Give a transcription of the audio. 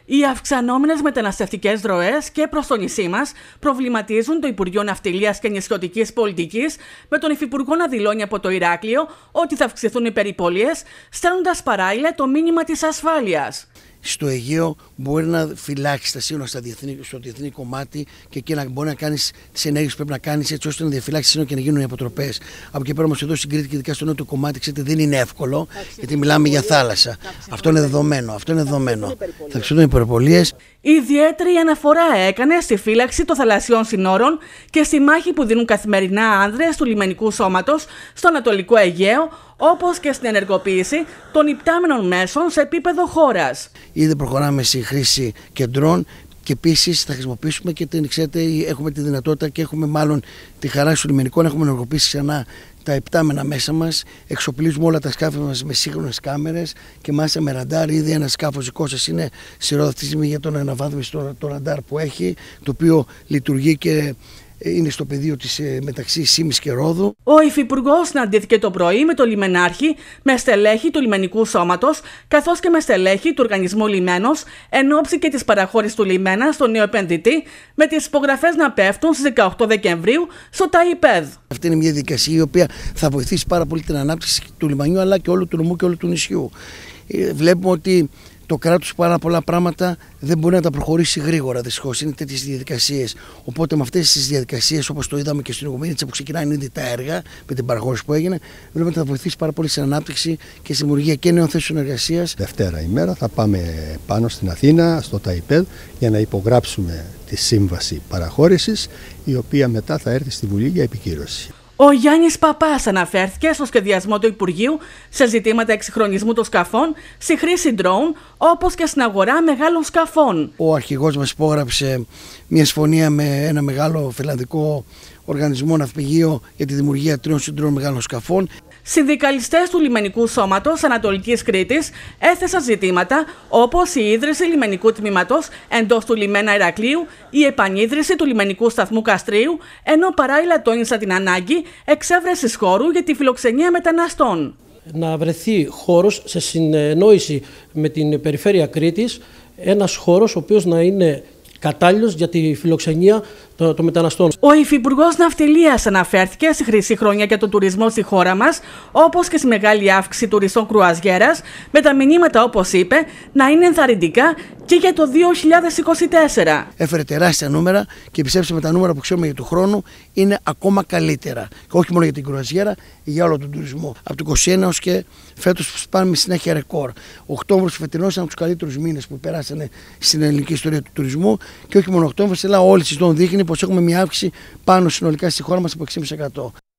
Οι αυξανόμενες μεταναστευτικές ροές και προς το νησί μας προβληματίζουν το Υπουργείο Ναυτιλίας και Νησιωτικής Πολιτικής, με τον Υφυπουργό να δηλώνει από το Ηράκλειο ότι θα αυξηθούν οι περιπολίες, στέλνοντας παράλληλα το μήνυμα της ασφάλειας. Στο Αιγαίο μπορεί να φυλάξει τα σύνορα στο διεθνή κομμάτι και εκεί να μπορεί να κάνει τις ενέργειες που πρέπει να κάνει, έτσι ώστε να διαφυλάξει σύνορα και να γίνουν οι αποτροπές. Από εκεί πέρα όμως εδώ στην Κρήτη και ειδικά στο νότιο κομμάτι, ξέρετε, δεν είναι εύκολο, γιατί μιλάμε για θάλασσα. Αυτό είναι δεδομένο. Θα αυξηθούν οι περιπολίες. Ιδιαίτερη αναφορά έκανε στη φύλαξη των θαλασσιών συνόρων και στη μάχη που δίνουν καθημερινά άνδρες του λιμενικού σώματος στο Ανατολικό Αιγαίο, όπως και στην ενεργοποίηση των υπτάμενων μέσων σε επίπεδο χώρας. Ήδη προχωράμε στη χρήση κεντρών και επίσης θα χρησιμοποιήσουμε και ξέρετε, έχουμε τη δυνατότητα και έχουμε μάλλον τη χαρά στο λιμενικό να έχουμε ενεργοποιήσει ξανά τα υπτάμενα μέσα μας. Εξοπλίζουμε όλα τα σκάφη μας με σύγχρονες κάμερες και μάλιστα με ραντάρ. Ήδη ένα σκάφος δικό σας είναι σε ρόδα αυτή τη στιγμή για τον αναβάθμιση το ραντάρ που έχει, το οποίο λειτουργεί και είναι στο πεδίο της μεταξύ Σήμης και Ρόδου. Ο Υφυπουργός συναντήθηκε το πρωί με τον λιμενάρχη, με στελέχη του λιμενικού σώματος, καθώς και με στελέχη του οργανισμού Λιμένος, εν ώψη και της παραχώρησης του λιμένα στον νέο επενδυτή, με τις υπογραφές να πέφτουν στις 18 Δεκεμβρίου στο ΤΑΙΠΕΔ. Αυτή είναι μια διαδικασία η οποία θα βοηθήσει πάρα πολύ την ανάπτυξη του λιμανιού αλλά και όλου του νομού και όλου του νησιού. Βλέπουμε ότι το κράτος πάρα πολλά πράγματα δεν μπορεί να τα προχωρήσει γρήγορα, δυστυχώς. Είναι τέτοιες διαδικασίες. Οπότε με αυτές τις διαδικασίες, όπως το είδαμε και στην Οικομενίτσα που ξεκινάνε ήδη τα έργα με την παραχώρηση που έγινε, βλέπουμε ότι θα βοηθήσει πάρα πολύ στην ανάπτυξη και στη δημιουργία και νέων θέσεων εργασίας. Δευτέρα ημέρα θα πάμε πάνω στην Αθήνα, στο ΤΑΙΠΕΔ, για να υπογράψουμε τη σύμβαση παραχώρησης, η οποία μετά θα έρθει στη Βουλή για επικύρωση. Ο Γιάννης Παπάς αναφέρθηκε στο σχεδιασμό του Υπουργείου σε ζητήματα εξυγχρονισμού των σκαφών, στη χρήση ντρόουν, όπως και στην αγορά μεγάλων σκαφών. Ο αρχηγός μας υπόγραψε μια συμφωνία με ένα μεγάλο φιλανδικό οργανισμό ναυπηγείο για τη δημιουργία 3 συντρών μεγάλων σκαφών. Συνδικαλιστές του Λιμενικού Σώματος Ανατολικής Κρήτης έθεσαν ζητήματα όπως η ίδρυση λιμενικού τμήματος εντός του λιμένα Ηρακλείου, η επανίδρυση του λιμενικού σταθμού Καστρίου, ενώ παράλληλα τόνισαν την ανάγκη εξέβρεσης χώρου για τη φιλοξενία μεταναστών. Να βρεθεί χώρος σε συνεννόηση με την περιφέρεια Κρήτης, ένας χώρος ο οποίος να είναι κατάλληλος για τη φιλοξενία των μεταναστών. Ο Υφυπουργός Ναυτιλίας αναφέρθηκε στη χρυσή χρονιά για τον τουρισμό στη χώρα μας, όπως και στη μεγάλη αύξηση τουριστών κρουαζιέρας, με τα μηνύματα, όπως είπε, να είναι ενθαρρυντικά και για το 2024. Έφερε τεράστια νούμερα και πιστέψτε με, τα νούμερα που ξέρουμε για του χρόνου είναι ακόμα καλύτερα. Και όχι μόνο για την κρουαζιέρα, για όλο τον τουρισμό. Από το 2021 έως και φέτος πάμε με συνέχεια ρεκόρ. Οκτώβριος φετινός ήταν από τους καλύτερους μήνες που περάσανε στην ελληνική ιστορία του τουρισμού. Και όχι μόνο Οκτώβριος, αλλά όλη η σεζόν δείχνει πως έχουμε μια αύξηση πάνω συνολικά στη χώρα μας από 6,5%.